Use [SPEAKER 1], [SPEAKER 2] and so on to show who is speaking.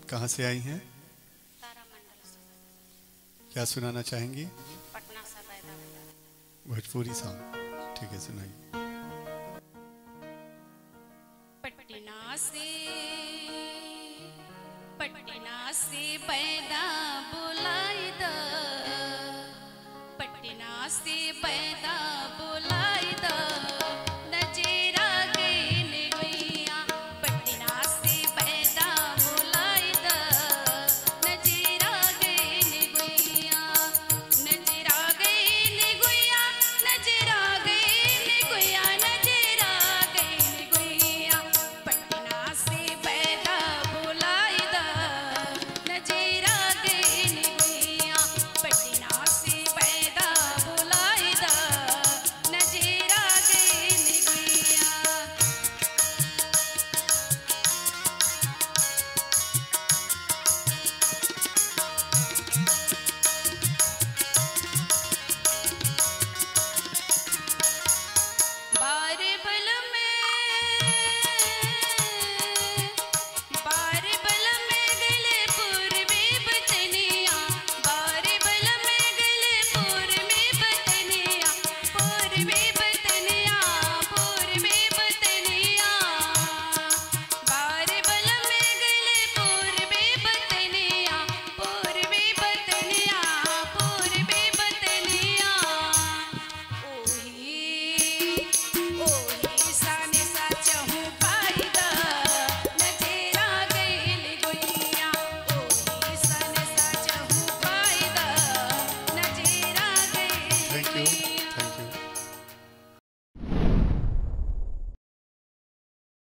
[SPEAKER 1] कहाँ से आई हैं?
[SPEAKER 2] तारामंडल से।
[SPEAKER 1] क्या सुनाना चाहेंगी?
[SPEAKER 2] पटना से बैदा।
[SPEAKER 1] भोजपुरी सॉन्ग, ठीक है, सुनाइए।
[SPEAKER 2] पटना से, पटना से बैदा